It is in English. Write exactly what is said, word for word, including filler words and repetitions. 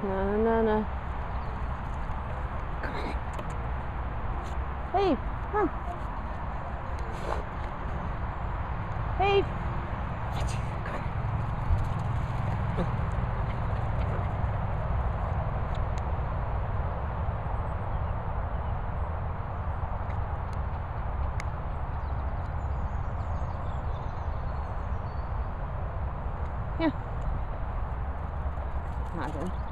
No, no, no. Hey, come on. Hey. Yeah. Not good.